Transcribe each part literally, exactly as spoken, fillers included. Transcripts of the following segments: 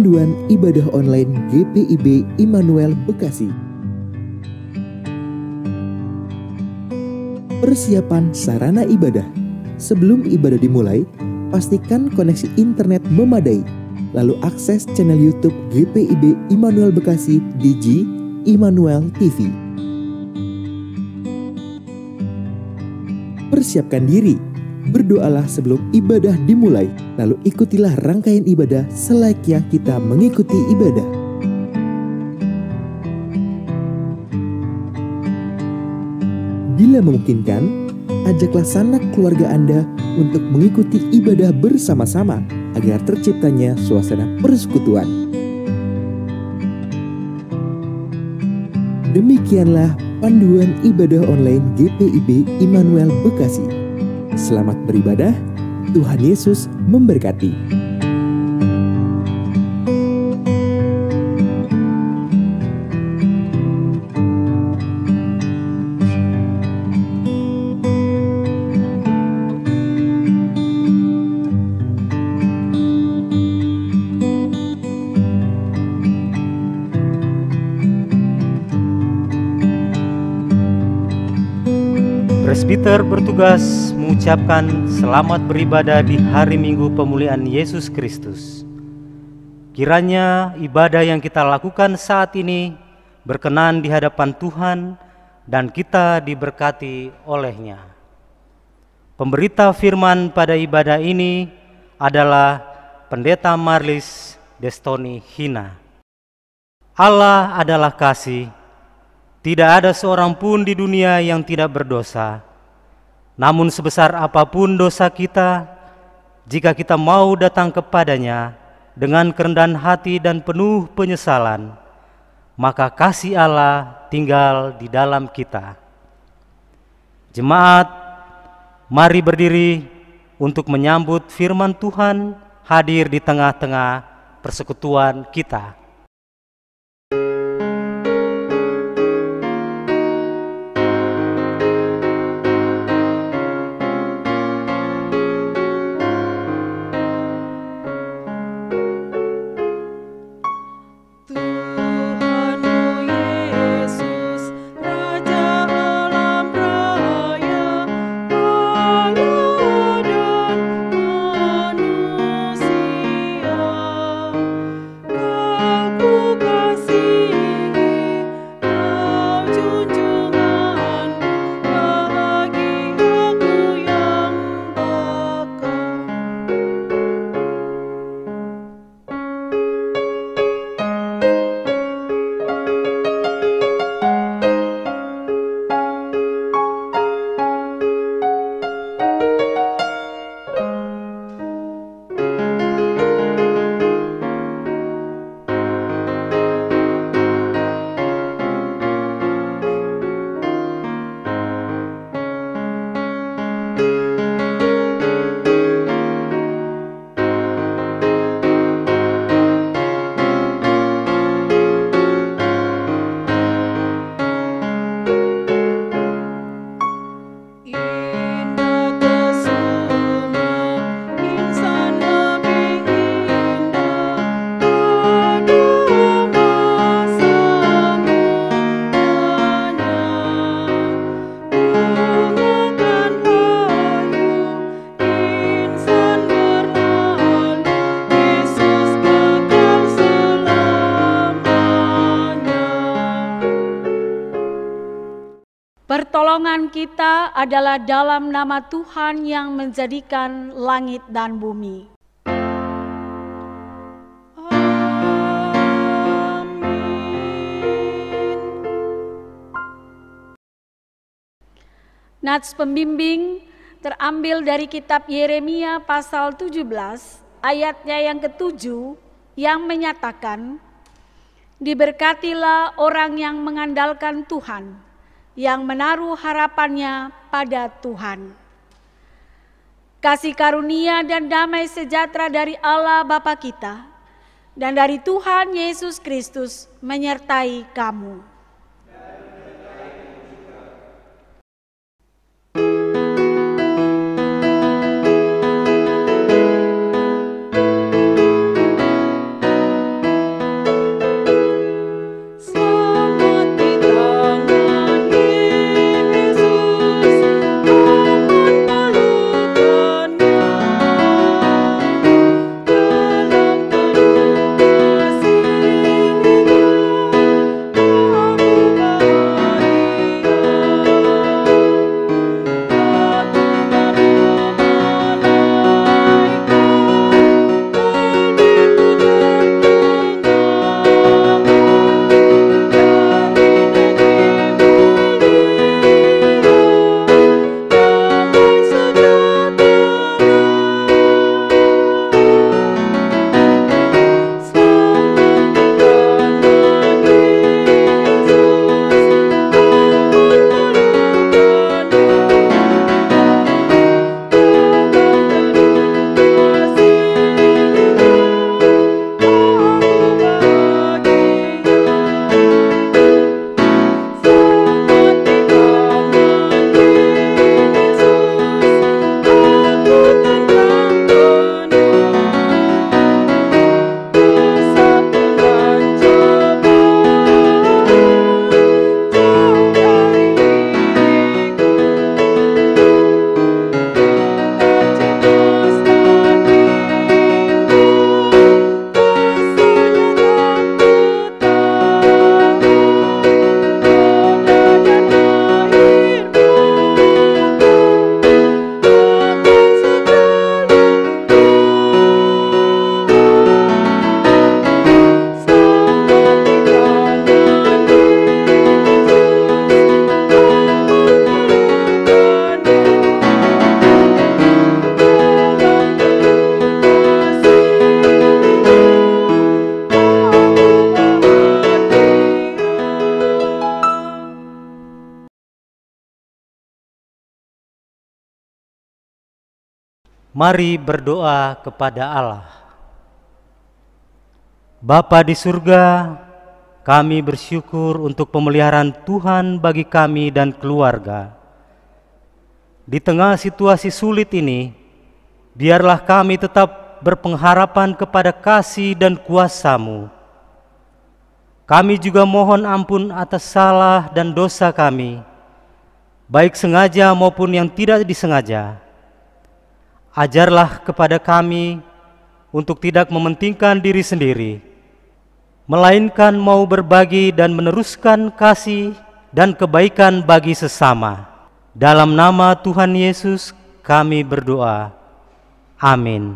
Panduan Ibadah Online G P I B Immanuel Bekasi. Persiapan sarana ibadah. Sebelum ibadah dimulai, pastikan koneksi internet memadai. Lalu akses channel YouTube G P I B Immanuel Bekasi di G Immanuel T V. Persiapkan diri. Berdoalah sebelum ibadah dimulai, lalu ikutilah rangkaian ibadah selayaknya kita mengikuti ibadah. Bila memungkinkan, ajaklah sanak keluarga Anda untuk mengikuti ibadah bersama-sama agar terciptanya suasana persekutuan. Demikianlah panduan ibadah online G P I B Immanuel Bekasi. Selamat beribadah, Tuhan Yesus memberkati. Presbiter bertugas mengucapkan selamat beribadah di hari Minggu Pemulihan Yesus Kristus. Kiranya ibadah yang kita lakukan saat ini berkenan di hadapan Tuhan dan kita diberkati olehnya. Pemberita firman pada ibadah ini adalah Pendeta Marlis Destoni Hina. Allah adalah kasih. Tidak ada seorang pun di dunia yang tidak berdosa. Namun sebesar apapun dosa kita, jika kita mau datang kepadanya dengan kerendahan hati dan penuh penyesalan, maka kasih Allah tinggal di dalam kita. Jemaat, mari berdiri untuk menyambut firman Tuhan hadir di tengah-tengah persekutuan kita. Pertolongan kita adalah dalam nama Tuhan yang menjadikan langit dan bumi. Amin. Nats pembimbing terambil dari kitab Yeremia pasal tujuh belas ayatnya yang ketujuh yang menyatakan, diberkatilah orang yang mengandalkan Tuhan, yang menaruh harapannya pada Tuhan. Kasih karunia dan damai sejahtera dari Allah Bapa kita dan dari Tuhan Yesus Kristus menyertai kamu. Mari berdoa kepada Allah. Bapa di surga, kami bersyukur untuk pemeliharaan Tuhan bagi kami dan keluarga. Di tengah situasi sulit ini, biarlah kami tetap berpengharapan kepada kasih dan kuasa-Mu. Kami juga mohon ampun atas salah dan dosa kami, baik sengaja maupun yang tidak disengaja. Ajarlah kepada kami untuk tidak mementingkan diri sendiri, melainkan mau berbagi dan meneruskan kasih dan kebaikan bagi sesama. Dalam nama Tuhan Yesus kami berdoa. Amin.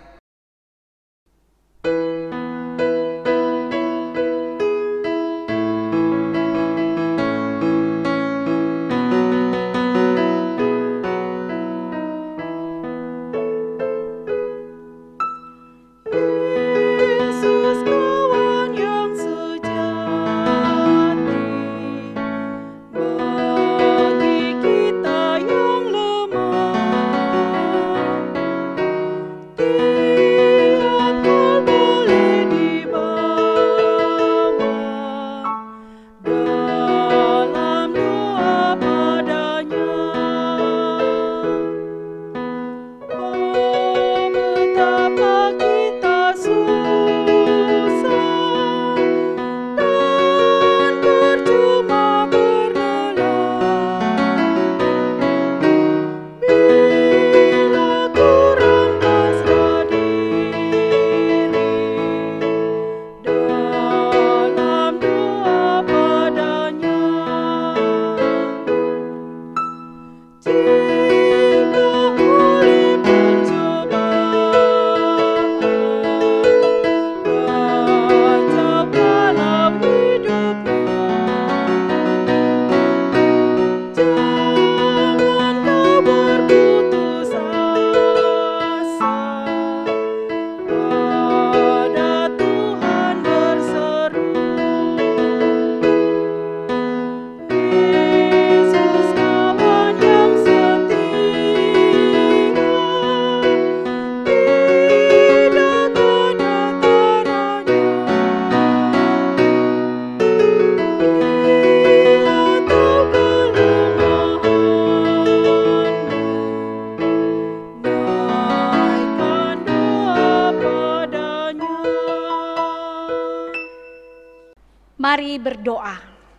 Mari berdoa.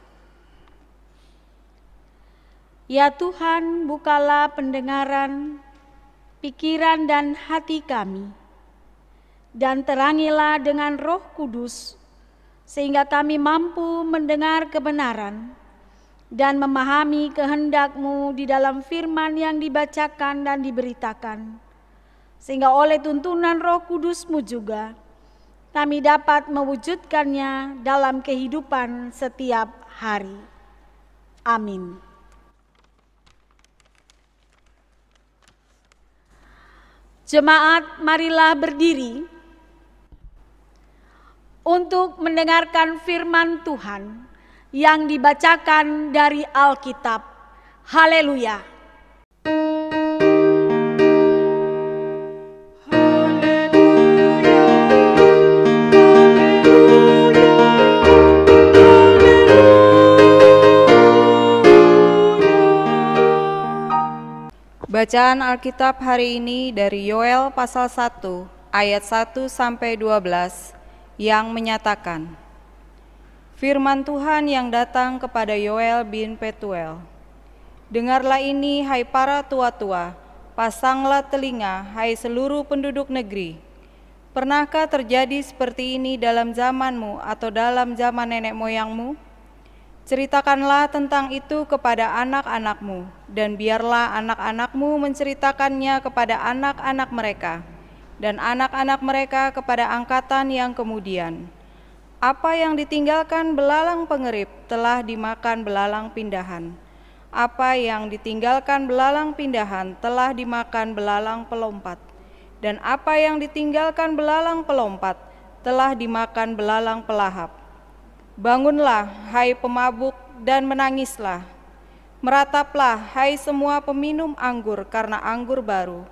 Ya Tuhan, bukalah pendengaran, pikiran dan hati kami, dan terangilah dengan Roh Kudus, sehingga kami mampu mendengar kebenaran dan memahami kehendak-Mu di dalam firman yang dibacakan dan diberitakan, sehingga oleh tuntunan Roh Kudus-Mu juga kami dapat mewujudkannya dalam kehidupan setiap hari. Amin. Jemaat, marilah berdiri untuk mendengarkan firman Tuhan yang dibacakan dari Alkitab. Haleluya. Bacaan Alkitab hari ini dari Yoel pasal satu ayat satu sampai dua belas yang menyatakan, firman Tuhan yang datang kepada Yoel bin Petuel. Dengarlah ini, hai para tua-tua, pasanglah telinga, hai seluruh penduduk negeri. Pernahkah terjadi seperti ini dalam zamanmu atau dalam zaman nenek moyangmu? Ceritakanlah tentang itu kepada anak-anakmu, dan biarlah anak-anakmu menceritakannya kepada anak-anak mereka, dan anak-anak mereka kepada angkatan yang kemudian. Apa yang ditinggalkan belalang pengerip telah dimakan belalang pindahan. Apa yang ditinggalkan belalang pindahan telah dimakan belalang pelompat. Dan apa yang ditinggalkan belalang pelompat telah dimakan belalang pelahap. Bangunlah, hai pemabuk, dan menangislah. Merataplah, hai semua peminum anggur karena anggur baru.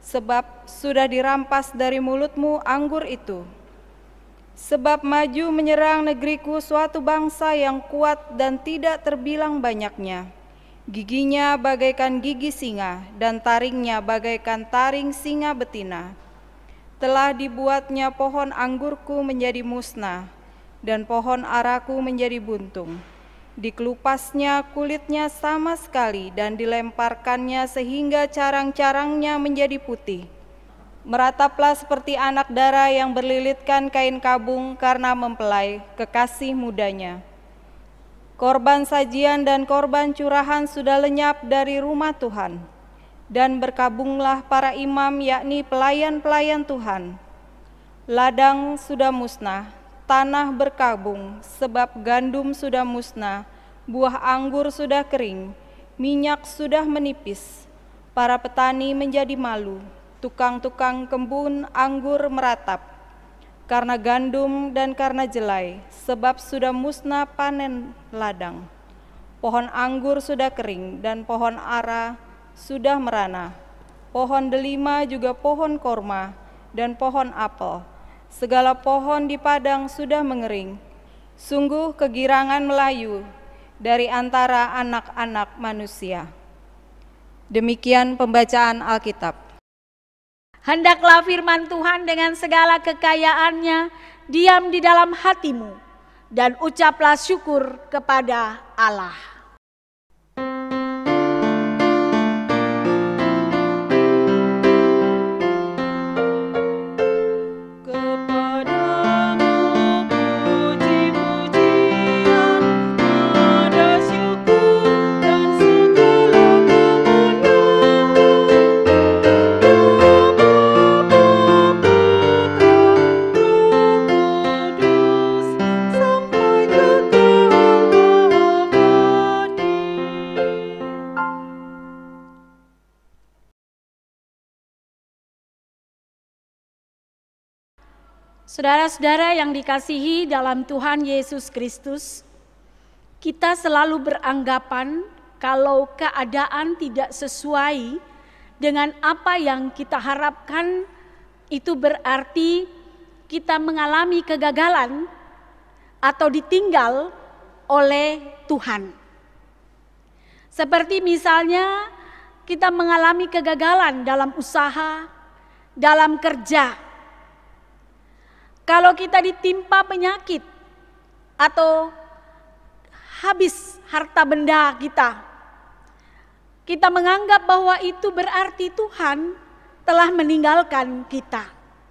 sebab sudah dirampas dari mulutmu anggur itu. Sebab maju menyerang negeriku suatu bangsa yang kuat dan tidak terbilang banyaknya. Giginya bagaikan gigi singa dan taringnya bagaikan taring singa betina. Telah dibuatnya pohon anggurku menjadi musnah dan pohon araku menjadi buntung. Dikelupasnya kulitnya sama sekali dan dilemparkannya sehingga carang-carangnya menjadi putih. Merataplah seperti anak dara yang berlilitkan kain kabung karena mempelai kekasih mudanya. Korban sajian dan korban curahan sudah lenyap dari rumah Tuhan, dan berkabunglah para imam yakni pelayan-pelayan Tuhan. Ladang sudah musnah, tanah berkabung, sebab gandum sudah musnah, buah anggur sudah kering, minyak sudah menipis. Para petani menjadi malu, tukang-tukang kebun anggur meratap, karena gandum dan karena jelai, sebab sudah musnah panen ladang. Pohon anggur sudah kering dan pohon ara sudah merana. Pohon delima juga pohon korma dan pohon apel. Segala pohon di padang sudah mengering. Sungguh kegirangan melayu dari antara anak-anak manusia. Demikian pembacaan Alkitab. Hendaklah firman Tuhan dengan segala kekayaannya diam di dalam hatimu, dan ucaplah syukur kepada Allah. Saudara-saudara yang dikasihi dalam Tuhan Yesus Kristus, kita selalu beranggapan kalau keadaan tidak sesuai dengan apa yang kita harapkan, itu berarti kita mengalami kegagalan atau ditinggal oleh Tuhan. Seperti misalnya kita mengalami kegagalan dalam usaha, dalam kerja. Kalau kita ditimpa penyakit atau habis harta benda kita, kita menganggap bahwa itu berarti Tuhan telah meninggalkan kita.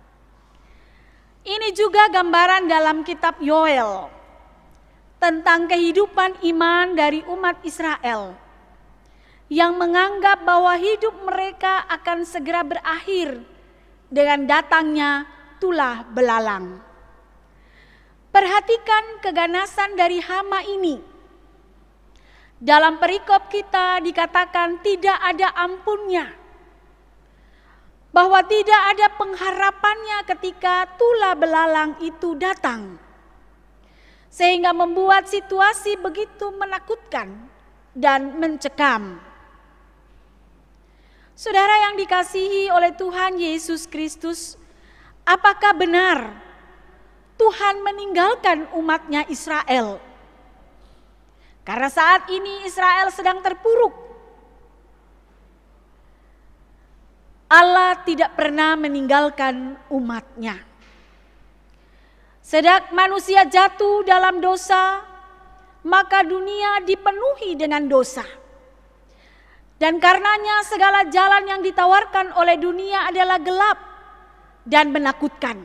Ini juga gambaran dalam kitab Yoel tentang kehidupan iman dari umat Israel yang menganggap bahwa hidup mereka akan segera berakhir dengan datangnya tulah belalang. Perhatikan keganasan dari hama ini. Dalam perikop kita dikatakan tidak ada ampunnya, bahwa tidak ada pengharapannya ketika tulah belalang itu datang, sehingga membuat situasi begitu menakutkan dan mencekam. Saudara yang dikasihi oleh Tuhan Yesus Kristus, apakah benar Tuhan meninggalkan umatnya Israel? Karena saat ini Israel sedang terpuruk. Allah tidak pernah meninggalkan umatnya. Sedang manusia jatuh dalam dosa, maka dunia dipenuhi dengan dosa. Dan karenanya segala jalan yang ditawarkan oleh dunia adalah gelap dan menakutkan.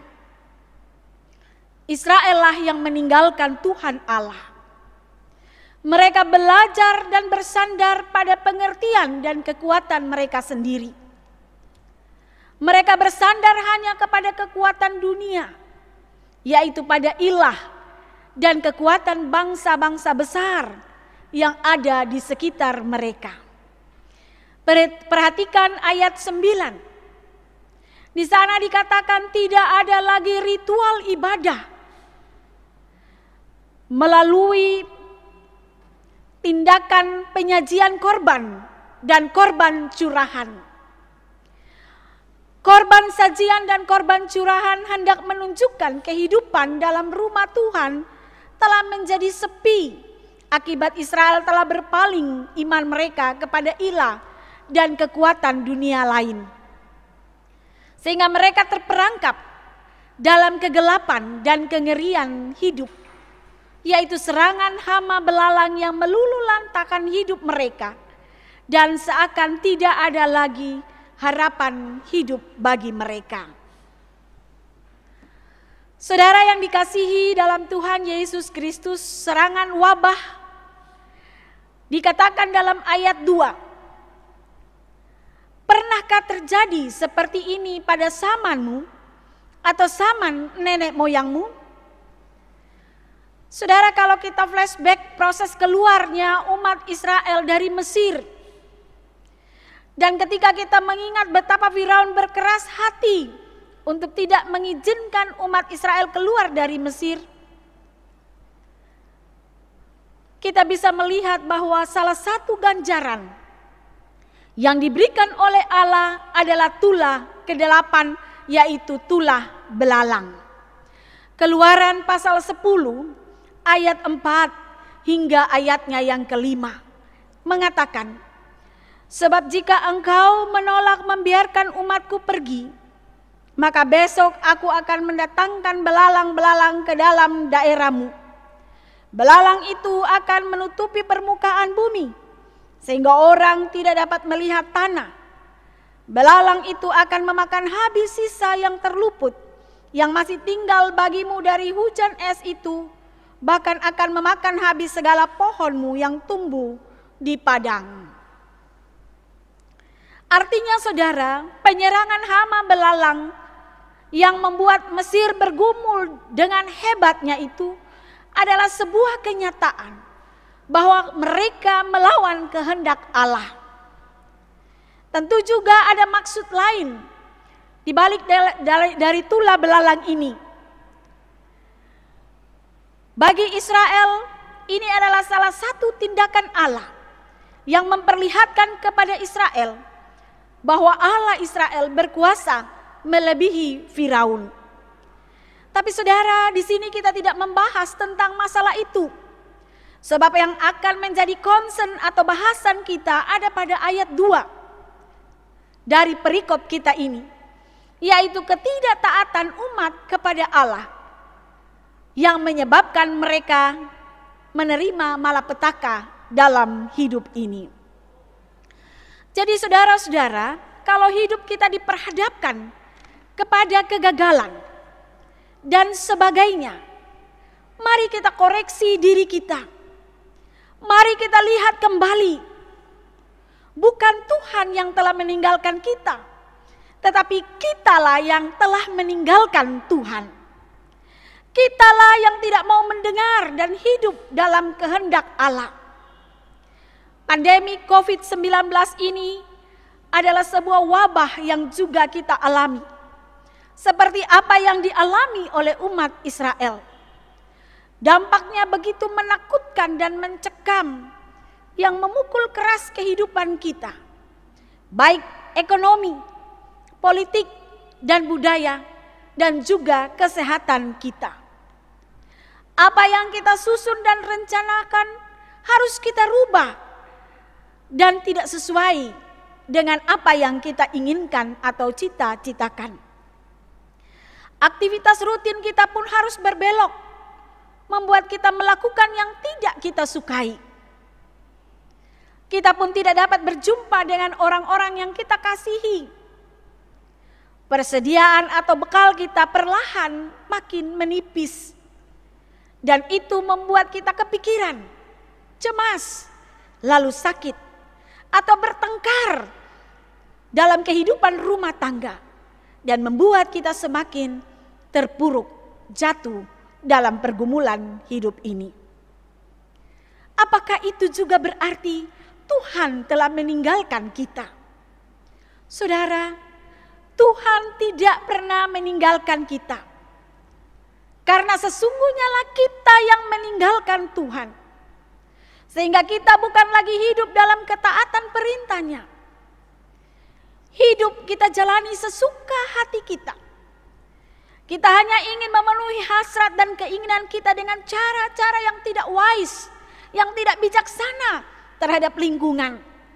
Israel lah yang meninggalkan Tuhan Allah. Mereka belajar dan bersandar pada pengertian dan kekuatan mereka sendiri. Mereka bersandar hanya kepada kekuatan dunia, yaitu pada ilah dan kekuatan bangsa-bangsa besar yang ada di sekitar mereka. Perhatikan ayat sembilan. Di sana dikatakan tidak ada lagi ritual ibadah melalui tindakan penyajian korban dan korban curahan. Korban sajian dan korban curahan hendak menunjukkan kehidupan dalam rumah Tuhan telah menjadi sepi akibat Israel telah berpaling iman mereka kepada ilah dan kekuatan dunia lain. Sehingga mereka terperangkap dalam kegelapan dan kengerian hidup, yaitu serangan hama belalang yang meluluhlantakkan hidup mereka, dan seakan tidak ada lagi harapan hidup bagi mereka. Saudara yang dikasihi dalam Tuhan Yesus Kristus, serangan wabah dikatakan dalam ayat dua. Pernahkah terjadi seperti ini pada zamanmu atau zaman nenek moyangmu? Saudara, kalau kita flashback proses keluarnya umat Israel dari Mesir, dan ketika kita mengingat betapa Firaun berkeras hati untuk tidak mengizinkan umat Israel keluar dari Mesir, kita bisa melihat bahwa salah satu ganjaran yang diberikan oleh Allah adalah tulah kedelapan, yaitu tulah belalang. Keluaran pasal sepuluh ayat empat hingga ayatnya yang kelima mengatakan, sebab jika engkau menolak membiarkan umatku pergi, maka besok aku akan mendatangkan belalang-belalang ke dalam daerahmu. Belalang itu akan menutupi permukaan bumi, sehingga orang tidak dapat melihat tanah. Belalang itu akan memakan habis sisa yang terluput, yang masih tinggal bagimu dari hujan es itu, bahkan akan memakan habis segala pohonmu yang tumbuh di padang. Artinya saudara, penyerangan hama belalang yang membuat Mesir bergumul dengan hebatnya itu adalah sebuah kenyataan bahwa mereka melawan kehendak Allah. Tentu juga ada maksud lain di balik dari tulah belalang ini. Bagi Israel, ini adalah salah satu tindakan Allah yang memperlihatkan kepada Israel bahwa Allah Israel berkuasa melebihi Firaun. Tapi saudara, di sini kita tidak membahas tentang masalah itu. Sebab yang akan menjadi concern atau bahasan kita ada pada ayat dua dari perikop kita ini, yaitu ketidaktaatan umat kepada Allah yang menyebabkan mereka menerima malapetaka dalam hidup ini. Jadi saudara-saudara, kalau hidup kita diperhadapkan kepada kegagalan dan sebagainya, mari kita koreksi diri kita. Mari kita lihat kembali, bukan Tuhan yang telah meninggalkan kita, tetapi kitalah yang telah meninggalkan Tuhan. Kitalah yang tidak mau mendengar dan hidup dalam kehendak Allah. Pandemi covid sembilan belas ini adalah sebuah wabah yang juga kita alami, seperti apa yang dialami oleh umat Israel. Dampaknya begitu menakutkan dan mencekam, yang memukul keras kehidupan kita, baik ekonomi, politik, dan budaya, dan juga kesehatan kita. Apa yang kita susun dan rencanakan harus kita rubah dan tidak sesuai dengan apa yang kita inginkan atau cita-citakan. Aktivitas rutin kita pun harus berbelok, membuat kita melakukan yang tidak kita sukai. Kita pun tidak dapat berjumpa dengan orang-orang yang kita kasihi. Persediaan atau bekal kita perlahan makin menipis, dan itu membuat kita kepikiran, cemas, lalu sakit, atau bertengkar dalam kehidupan rumah tangga, dan membuat kita semakin terpuruk, jatuh dalam pergumulan hidup ini. Apakah itu juga berarti Tuhan telah meninggalkan kita? Saudara, Tuhan tidak pernah meninggalkan kita, karena sesungguhnya lah kita yang meninggalkan Tuhan, sehingga kita bukan lagi hidup dalam ketaatan perintahnya. Hidup kita jalani sesuka hati kita. Kita hanya ingin memenuhi hasrat dan keinginan kita dengan cara-cara yang tidak wise, yang tidak bijaksana terhadap lingkungan.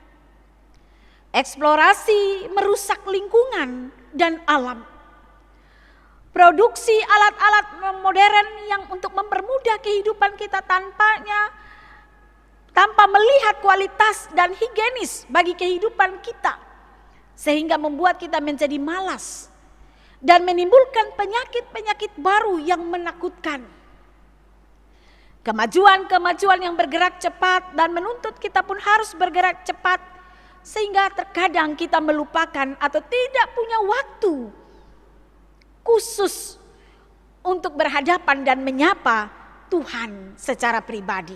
Eksplorasi merusak lingkungan dan alam. Produksi alat-alat modern yang untuk mempermudah kehidupan kita tanpanya, tanpa melihat kualitas dan higienis bagi kehidupan kita, sehingga membuat kita menjadi malas dan menimbulkan penyakit-penyakit baru yang menakutkan. Kemajuan-kemajuan yang bergerak cepat dan menuntut kita pun harus bergerak cepat, sehingga terkadang kita melupakan atau tidak punya waktu khusus untuk berhadapan dan menyapa Tuhan secara pribadi.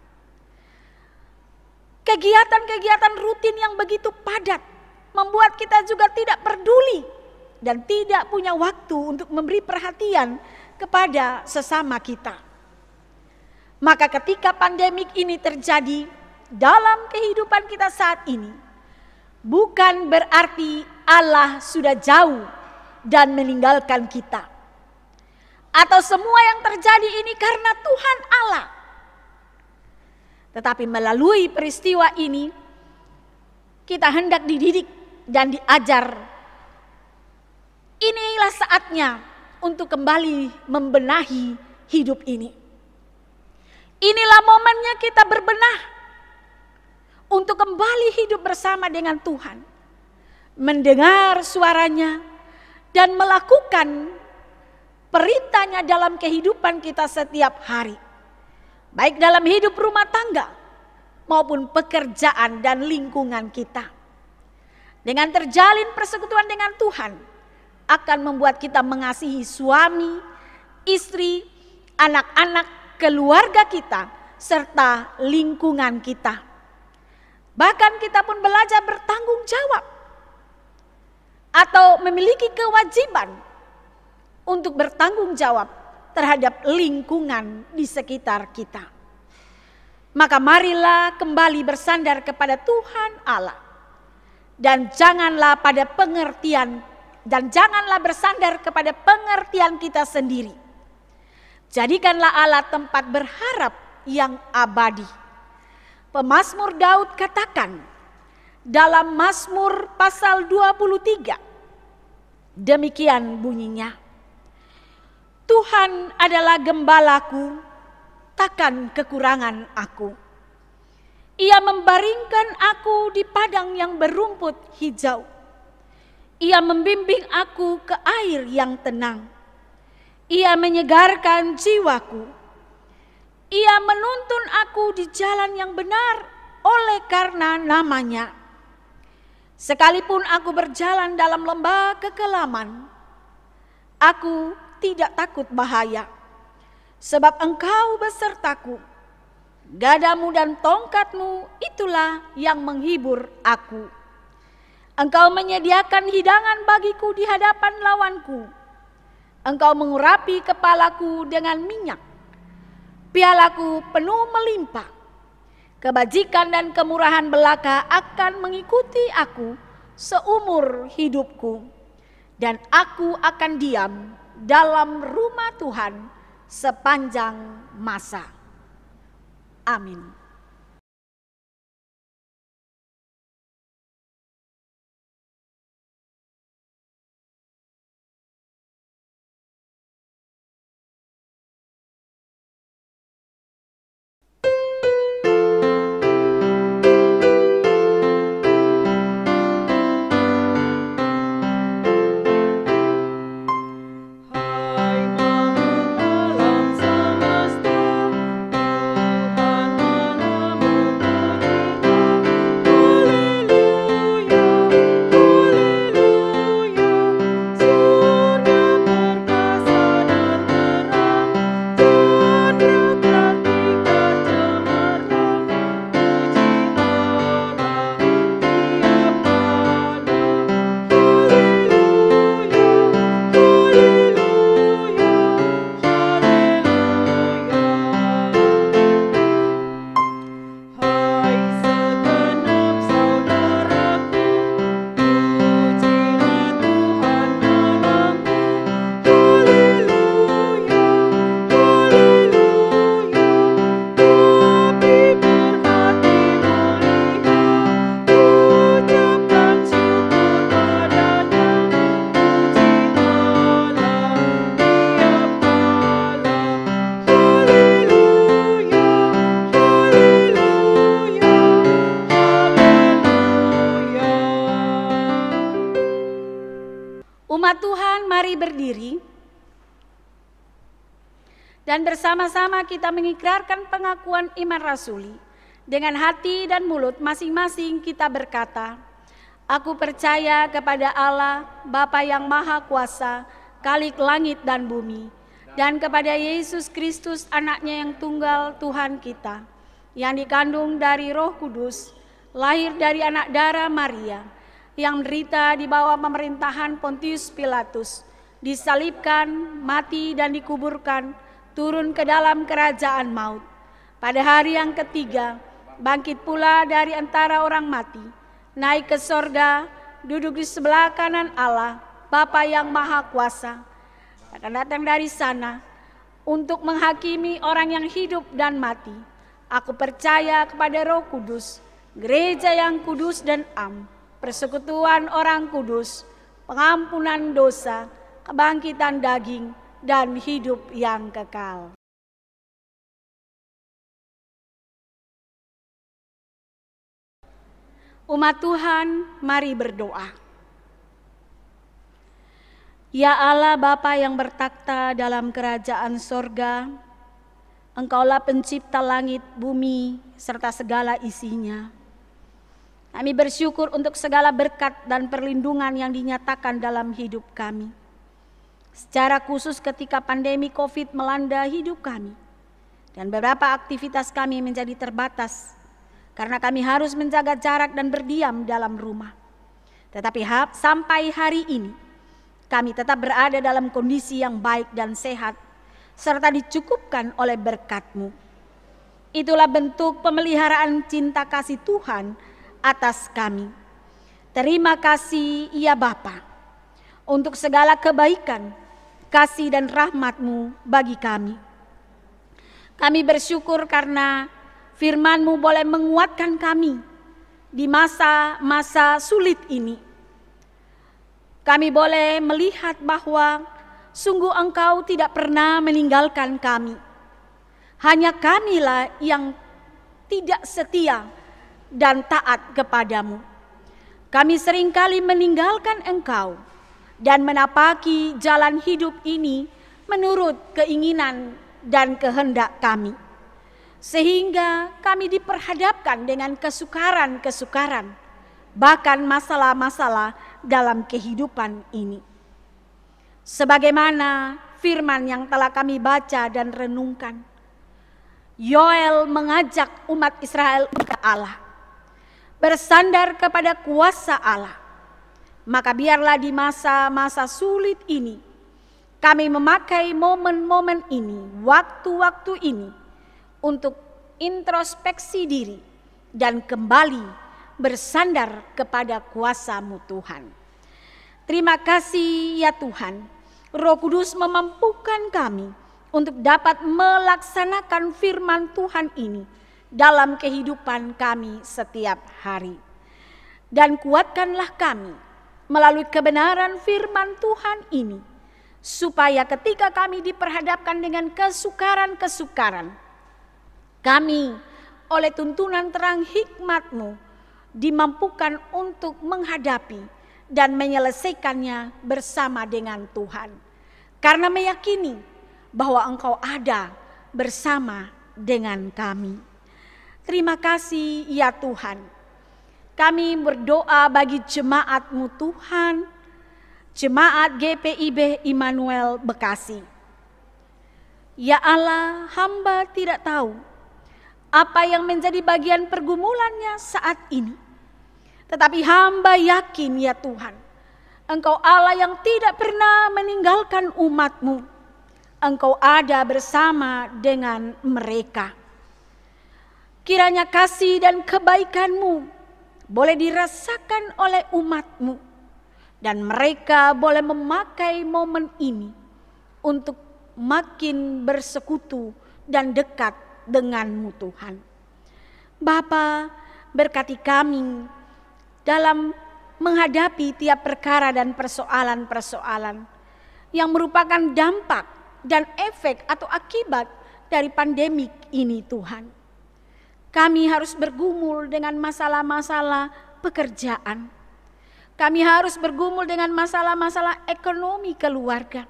Kegiatan-kegiatan rutin yang begitu padat membuat kita juga tidak peduli dan tidak punya waktu untuk memberi perhatian kepada sesama kita. Maka ketika pandemik ini terjadi dalam kehidupan kita saat ini, bukan berarti Allah sudah jauh dan meninggalkan kita. Atau semua yang terjadi ini karena Tuhan Allah. Tetapi melalui peristiwa ini, kita hendak dididik dan diajar. Inilah saatnya untuk kembali membenahi hidup ini. Inilah momennya kita berbenah untuk kembali hidup bersama dengan Tuhan, mendengar suaranya dan melakukan perintahnya dalam kehidupan kita setiap hari, baik dalam hidup rumah tangga maupun pekerjaan dan lingkungan kita. Dengan terjalin persekutuan dengan Tuhan akan membuat kita mengasihi suami, istri, anak-anak, keluarga kita, serta lingkungan kita. Bahkan kita pun belajar bertanggung jawab atau memiliki kewajiban untuk bertanggung jawab terhadap lingkungan di sekitar kita. Maka marilah kembali bersandar kepada Tuhan Allah, dan janganlah pada pengertian dan janganlah bersandar kepada pengertian kita sendiri. Jadikanlah Allah tempat berharap yang abadi. Pemazmur Daud katakan dalam Mazmur pasal dua puluh tiga, demikian bunyinya: Tuhan adalah gembalaku, takkan kekurangan aku. Ia membaringkan aku di padang yang berumput hijau. Ia membimbing aku ke air yang tenang. Ia menyegarkan jiwaku. Ia menuntun aku di jalan yang benar oleh karena namanya. Sekalipun aku berjalan dalam lembah kekelaman, aku tidak takut bahaya, sebab Engkau besertaku. Gadamu dan tongkatmu itulah yang menghibur aku. Engkau menyediakan hidangan bagiku di hadapan lawanku. Engkau mengurapi kepalaku dengan minyak. Pialaku penuh melimpah. Kebajikan dan kemurahan belaka akan mengikuti aku seumur hidupku. Dan aku akan diam dalam rumah Tuhan sepanjang masa. Amin. Hai makhluk alam semesta, Tuhan Umat Tuhan, mari berdiri dan bersama-sama kita mengikrarkan pengakuan iman rasuli. Dengan hati dan mulut masing-masing kita berkata, aku percaya kepada Allah, Bapa yang Maha Kuasa, Khalik langit dan bumi, dan kepada Yesus Kristus anaknya yang tunggal Tuhan kita, yang dikandung dari Roh Kudus, lahir dari anak darah Maria, yang menderita di bawah pemerintahan Pontius Pilatus, disalibkan, mati dan dikuburkan, turun ke dalam kerajaan maut. Pada hari yang ketiga, bangkit pula dari antara orang mati, naik ke sorga, duduk di sebelah kanan Allah, Bapa yang Maha Kuasa, akan datang dari sana untuk menghakimi orang yang hidup dan mati. Aku percaya kepada Roh Kudus, gereja yang kudus dan am, persekutuan orang kudus, pengampunan dosa, kebangkitan daging, dan hidup yang kekal. Umat Tuhan, mari berdoa. Ya Allah Bapa yang bertakhta dalam kerajaan sorga, Engkaulah pencipta langit, bumi, serta segala isinya. Kami bersyukur untuk segala berkat dan perlindungan yang dinyatakan dalam hidup kami. Secara khusus ketika pandemi COVID melanda hidup kami, dan beberapa aktivitas kami menjadi terbatas, karena kami harus menjaga jarak dan berdiam dalam rumah. Tetapi ha- sampai hari ini, kami tetap berada dalam kondisi yang baik dan sehat, serta dicukupkan oleh berkat-Mu. Itulah bentuk pemeliharaan cinta kasih Tuhan atas kami. Terima kasih ya Bapa, untuk segala kebaikan, kasih dan rahmat-Mu bagi kami. Kami bersyukur karena firman-Mu boleh menguatkan kami di masa-masa sulit ini. Kami boleh melihat bahwa sungguh Engkau tidak pernah meninggalkan kami. Hanya kamilah yang tidak setia dan taat kepadamu. Kami seringkali meninggalkan Engkau dan menapaki jalan hidup ini menurut keinginan dan kehendak kami. Sehingga kami diperhadapkan dengan kesukaran-kesukaran, bahkan masalah-masalah dalam kehidupan ini. Sebagaimana firman yang telah kami baca dan renungkan, Yoel mengajak umat Israel ke Allah, bersandar kepada kuasa Allah. Maka biarlah di masa-masa sulit ini, kami memakai momen-momen ini, waktu-waktu ini, untuk introspeksi diri dan kembali bersandar kepada kuasa-Mu Tuhan. Terima kasih ya Tuhan, Roh Kudus memampukan kami untuk dapat melaksanakan firman Tuhan ini dalam kehidupan kami setiap hari. Dan kuatkanlah kami melalui kebenaran firman Tuhan ini, supaya ketika kami diperhadapkan dengan kesukaran-kesukaran, kami oleh tuntunan terang hikmat-Mu dimampukan untuk menghadapi dan menyelesaikannya bersama dengan Tuhan. Karena meyakini bahwa Engkau ada bersama dengan kami. Terima kasih ya Tuhan. Kami berdoa bagi jemaat-Mu Tuhan, jemaat G P I B Immanuel Bekasi. Ya Allah, hamba tidak tahu apa yang menjadi bagian pergumulannya saat ini. Tetapi hamba yakin ya Tuhan, Engkau Allah yang tidak pernah meninggalkan umat-Mu. Engkau ada bersama dengan mereka. Kiranya kasih dan kebaikan-Mu boleh dirasakan oleh umat-Mu, dan mereka boleh memakai momen ini untuk makin bersekutu dan dekat dengan-Mu Tuhan. Bapa, berkati kami dalam menghadapi tiap perkara dan persoalan-persoalan yang merupakan dampak dan efek atau akibat dari pandemik ini Tuhan. Kami harus bergumul dengan masalah-masalah pekerjaan. Kami harus bergumul dengan masalah-masalah ekonomi keluarga,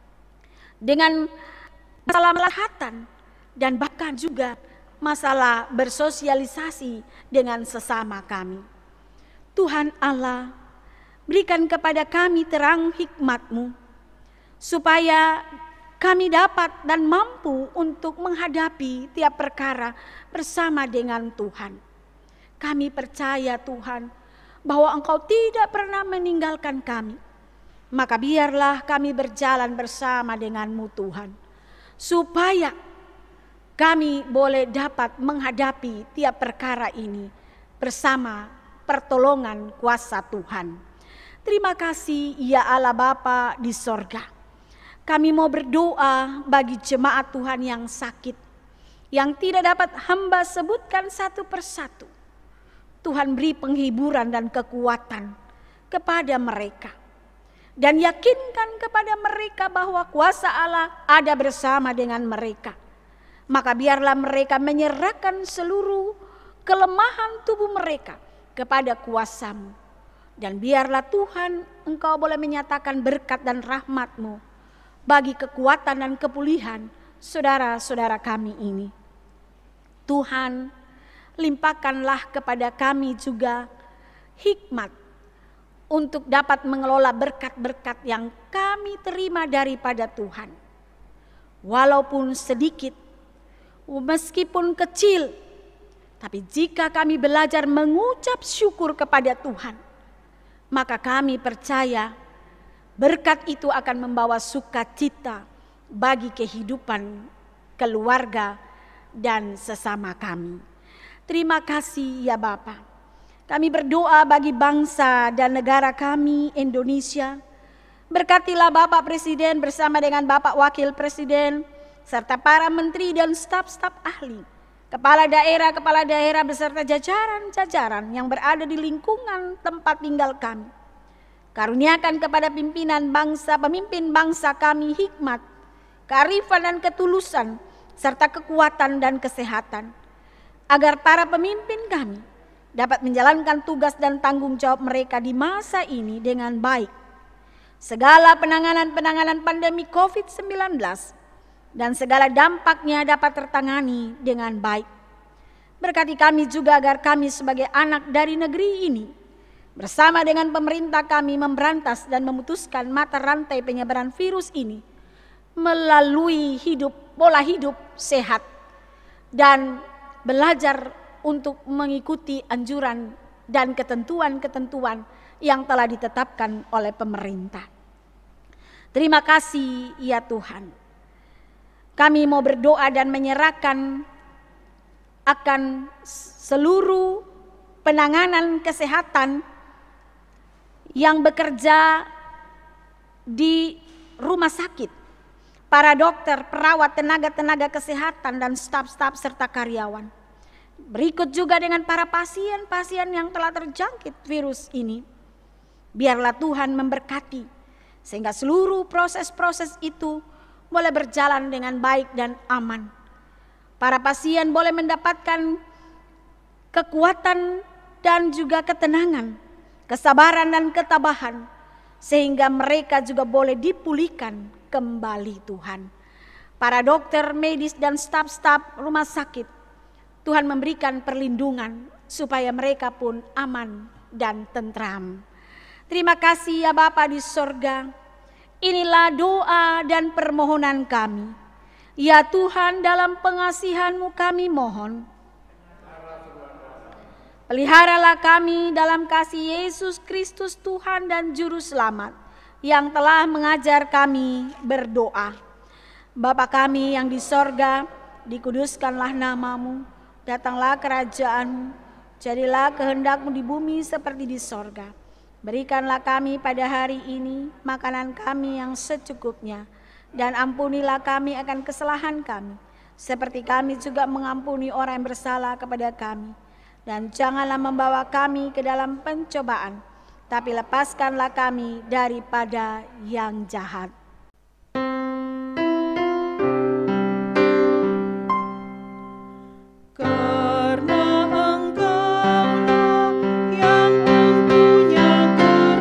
dengan masalah kesehatan, dan bahkan juga masalah bersosialisasi dengan sesama kami. Tuhan Allah, berikan kepada kami terang hikmat-Mu, supaya kami dapat dan mampu untuk menghadapi tiap perkara bersama dengan Tuhan. Kami percaya Tuhan, bahwa Engkau tidak pernah meninggalkan kami. Maka biarlah kami berjalan bersama dengan-Mu Tuhan, supaya kami boleh dapat menghadapi tiap perkara ini bersama pertolongan kuasa Tuhan. Terima kasih ya Allah Bapa di sorga. Kami mau berdoa bagi jemaat Tuhan yang sakit, yang tidak dapat hamba sebutkan satu persatu. Tuhan beri penghiburan dan kekuatan kepada mereka. Dan yakinkan kepada mereka bahwa kuasa Allah ada bersama dengan mereka. Maka biarlah mereka menyerahkan seluruh kelemahan tubuh mereka kepada kuasa-Mu. Dan biarlah Tuhan Engkau boleh menyatakan berkat dan rahmat-Mu bagi kekuatan dan kepulihan saudara-saudara kami ini. Tuhan, limpahkanlah kepada kami juga hikmat untuk dapat mengelola berkat-berkat yang kami terima daripada Tuhan. Walaupun sedikit, meskipun kecil, tapi jika kami belajar mengucap syukur kepada Tuhan, maka kami percaya berkat itu akan membawa sukacita bagi kehidupan keluarga dan sesama kami. Terima kasih ya Bapa. Kami berdoa bagi bangsa dan negara kami Indonesia. Berkatilah Bapak Presiden bersama dengan Bapak Wakil Presiden, serta para menteri dan staf-staf ahli, kepala daerah-kepala daerah beserta jajaran-jajaran yang berada di lingkungan tempat tinggal kami. Karuniakan kepada pimpinan bangsa, pemimpin bangsa kami hikmat, kearifan dan ketulusan, serta kekuatan dan kesehatan, agar para pemimpin kami dapat menjalankan tugas dan tanggung jawab mereka di masa ini dengan baik. Segala penanganan-penanganan pandemi covid sembilan belas dan segala dampaknya dapat tertangani dengan baik. Berkati kami juga agar kami sebagai anak dari negeri ini, bersama dengan pemerintah kami memberantas dan memutuskan mata rantai penyebaran virus ini melalui hidup pola hidup sehat dan belajar untuk mengikuti anjuran dan ketentuan-ketentuan yang telah ditetapkan oleh pemerintah. Terima kasih ya Tuhan. Kami mau berdoa dan menyerahkan akan seluruh penanganan kesehatan yang bekerja di rumah sakit, para dokter, perawat, tenaga-tenaga kesehatan dan staf-staf serta karyawan. Berikut juga dengan para pasien-pasien yang telah terjangkit virus ini. Biarlah Tuhan memberkati sehingga seluruh proses-proses itu boleh berjalan dengan baik dan aman. Para pasien boleh mendapatkan kekuatan dan juga ketenangan, kesabaran dan ketabahan, sehingga mereka juga boleh dipulihkan kembali Tuhan. Para dokter, medis dan staf-staf rumah sakit, Tuhan memberikan perlindungan supaya mereka pun aman dan tentram. Terima kasih ya Bapa di sorga. Inilah doa dan permohonan kami. Ya Tuhan, dalam pengasihan-Mu kami mohon, peliharalah kami dalam kasih Yesus Kristus Tuhan dan Juru Selamat yang telah mengajar kami berdoa. Bapa kami yang di sorga, dikuduskanlah nama-Mu, datanglah kerajaan-Mu, jadilah kehendak-Mu di bumi seperti di sorga. Berikanlah kami pada hari ini makanan kami yang secukupnya, dan ampunilah kami akan kesalahan kami, seperti kami juga mengampuni orang yang bersalah kepada kami. Dan janganlah membawa kami ke dalam pencobaan, tapi lepaskanlah kami daripada yang jahat. Karena Engkaulah yang mempunyai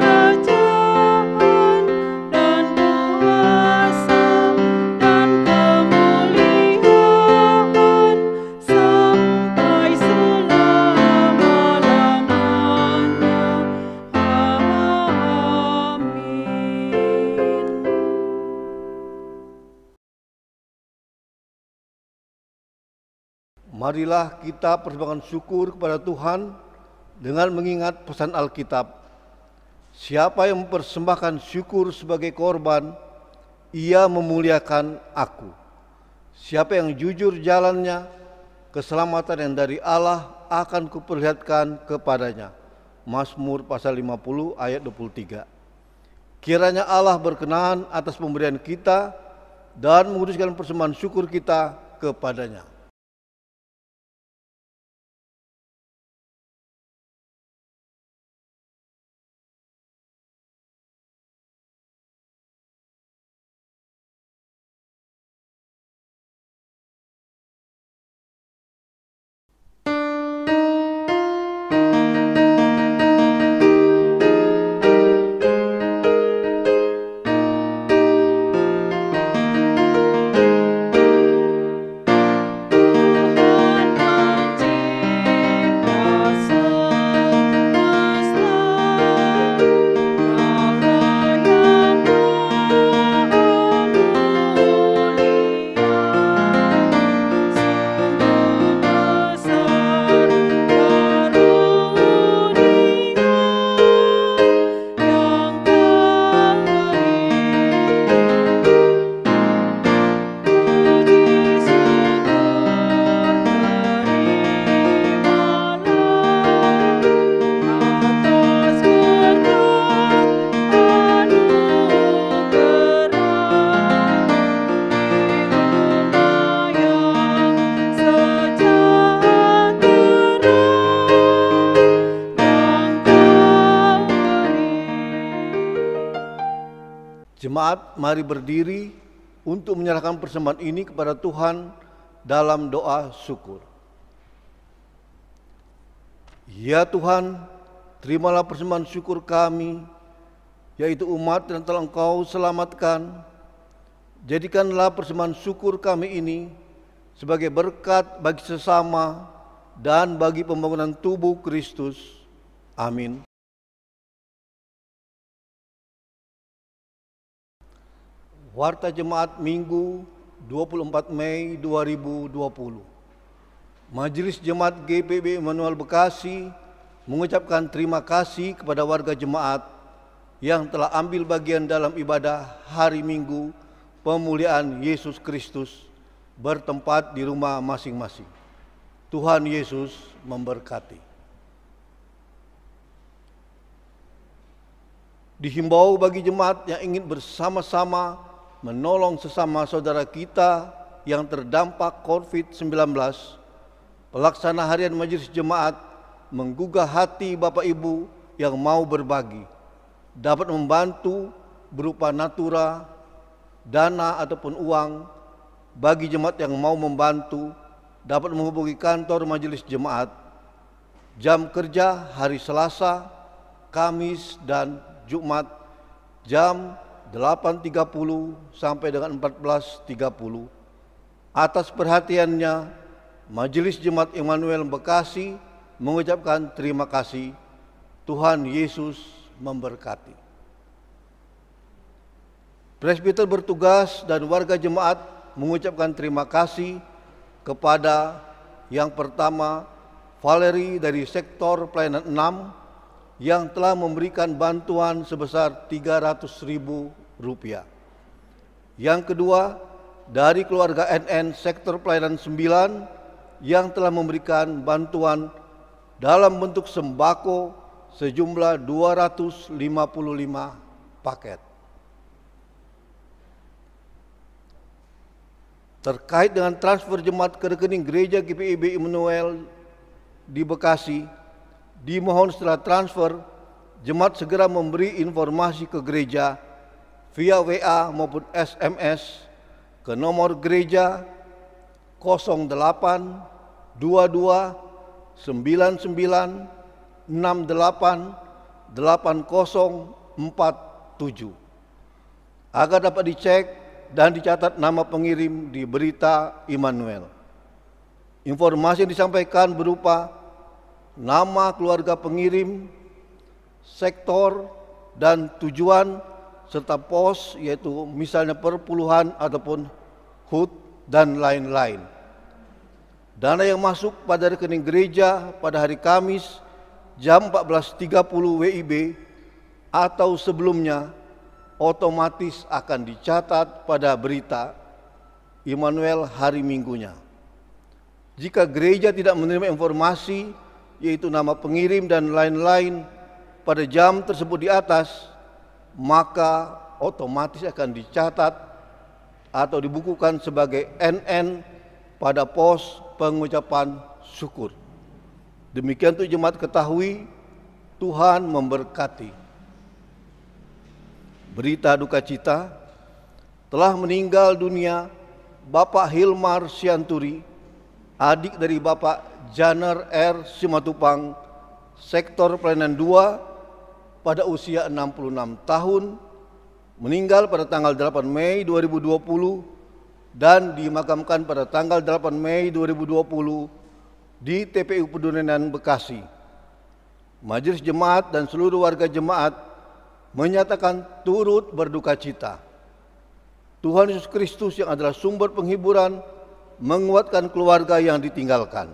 marilah kita persembahkan syukur kepada Tuhan dengan mengingat pesan Alkitab. Siapa yang mempersembahkan syukur sebagai korban, ia memuliakan aku. Siapa yang jujur jalannya, keselamatan yang dari Allah akan kuperlihatkan kepadanya. Mazmur pasal lima puluh ayat dua puluh tiga. Kiranya Allah berkenan atas pemberian kita dan menguduskan persembahan syukur kita kepadanya. Jemaat, mari berdiri untuk menyerahkan persembahan ini kepada Tuhan dalam doa syukur. Ya Tuhan, terimalah persembahan syukur kami, yaitu umat yang telah Engkau selamatkan. Jadikanlah persembahan syukur kami ini sebagai berkat bagi sesama dan bagi pembangunan tubuh Kristus. Amin. Warta Jemaat Minggu dua puluh empat Mei dua ribu dua puluh. Majelis Jemaat G P I B Immanuel Bekasi mengucapkan terima kasih kepada warga jemaat yang telah ambil bagian dalam ibadah hari Minggu pemuliaan Yesus Kristus bertempat di rumah masing-masing. Tuhan Yesus memberkati. Dihimbau bagi jemaat yang ingin bersama-sama menolong sesama saudara kita yang terdampak covid sembilan belas, pelaksana harian majelis jemaat menggugah hati Bapak Ibu yang mau berbagi, dapat membantu berupa natura, dana ataupun uang. Bagi jemaat yang mau membantu, dapat menghubungi kantor majelis jemaat. Jam kerja hari Selasa, Kamis, dan Jumat jam delapan tiga puluh sampai dengan empat belas tiga puluh. Atas perhatiannya, Majelis Jemaat Immanuel Bekasi mengucapkan terima kasih. Tuhan Yesus memberkati. Presbiter bertugas dan warga jemaat mengucapkan terima kasih kepada yang pertama, Valeri dari sektor pelayanan enam yang telah memberikan bantuan sebesar tiga ratus ribu rupiah. Yang kedua, dari keluarga N N sektor pelayanan sembilan yang telah memberikan bantuan dalam bentuk sembako sejumlah dua ratus lima puluh lima paket. Terkait dengan transfer jemaat ke rekening gereja G P I B Immanuel di Bekasi, dimohon setelah transfer, jemaat segera memberi informasi ke gereja via W A maupun S M S ke nomor gereja nol delapan dua dua sembilan sembilan enam delapan delapan nol empat tujuh agar dapat dicek dan dicatat nama pengirim di berita Immanuel. Informasi yang disampaikan berupa nama keluarga pengirim, sektor, dan tujuan, serta pos, yaitu misalnya perpuluhan ataupun H U T, dan lain-lain. Dana yang masuk pada rekening gereja pada hari Kamis jam empat belas tiga puluh W I B atau sebelumnya otomatis akan dicatat pada berita Immanuel hari Minggunya. Jika gereja tidak menerima informasi, yaitu nama pengirim dan lain-lain pada jam tersebut di atas, maka otomatis akan dicatat atau dibukukan sebagai N N pada pos pengucapan syukur. Demikian untuk jemaat ketahui, Tuhan memberkati. Berita duka cita, telah meninggal dunia Bapak Hilmar Sianturi, adik dari Bapak Janer R. Simatupang, Sektor Pelayanan dua, pada usia enam puluh enam tahun, meninggal pada tanggal delapan Mei dua ribu dua puluh dan dimakamkan pada tanggal delapan Mei dua ribu dua puluh di T P U Pedurenan, Bekasi. Majelis Jemaat dan seluruh warga jemaat menyatakan turut berduka cita. Tuhan Yesus Kristus yang adalah sumber penghiburan menguatkan keluarga yang ditinggalkan.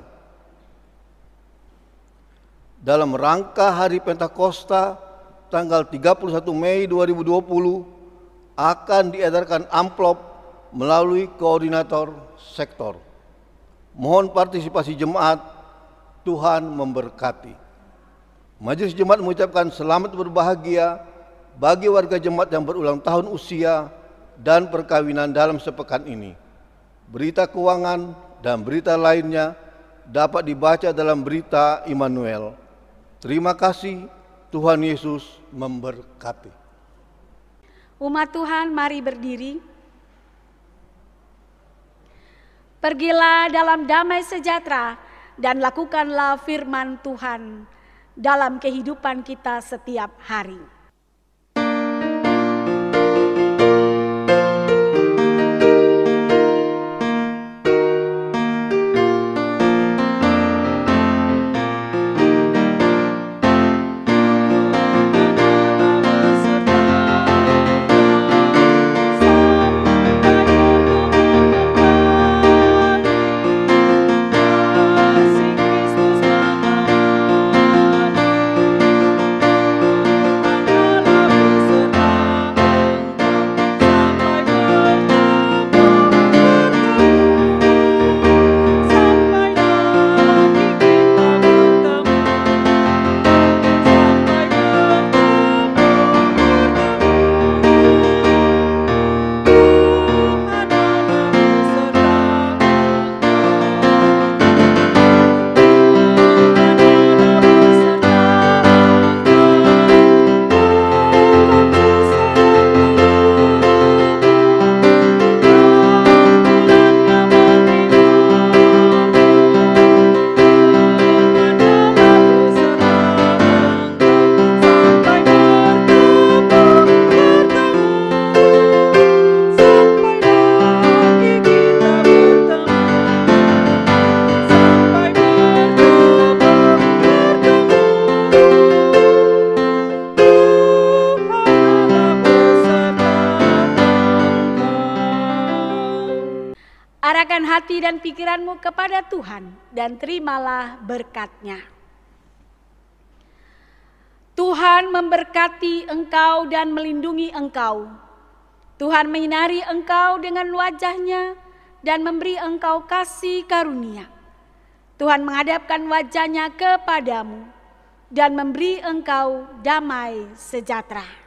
Dalam rangka Hari Pentakosta tanggal tiga puluh satu Mei dua ribu dua puluh akan diedarkan amplop melalui koordinator sektor. Mohon partisipasi jemaat, Tuhan memberkati. Majelis Jemaat mengucapkan selamat berbahagia bagi warga jemaat yang berulang tahun usia dan perkawinan dalam sepekan ini. Berita keuangan dan berita lainnya dapat dibaca dalam berita Immanuel. Terima kasih, Tuhan Yesus memberkati. Umat Tuhan, mari berdiri. Pergilah dalam damai sejahtera dan lakukanlah firman Tuhan dalam kehidupan kita setiap hari. Arahkan hati dan pikiranmu kepada Tuhan dan terimalah berkat-Nya. Tuhan memberkati engkau dan melindungi engkau. Tuhan menyinari engkau dengan wajah-Nya dan memberi engkau kasih karunia. Tuhan menghadapkan wajah-Nya kepadamu dan memberi engkau damai sejahtera.